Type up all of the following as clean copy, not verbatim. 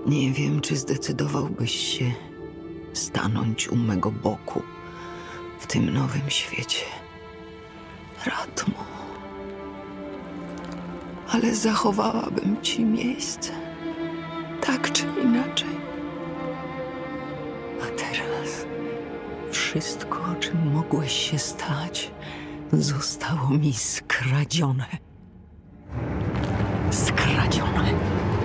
Nie wiem, czy zdecydowałbyś się stanąć u mego boku w tym nowym świecie, Ratmo. Ale zachowałabym ci miejsce, tak czy inaczej. A teraz wszystko, o czym mogłeś się stać, zostało mi skradzione. Skradzione.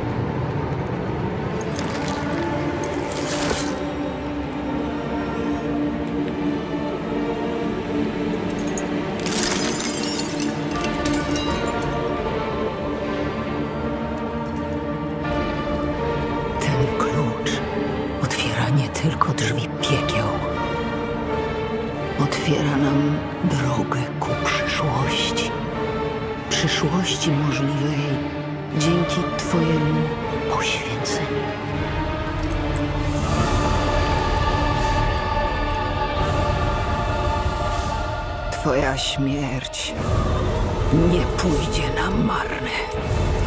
Ten klucz otwiera nie tylko drzwi piekieł. Otwiera nam drogę ku przyszłości. Przyszłości możliwej dzięki Twojemu poświęceniu. Twoja śmierć nie pójdzie na marne.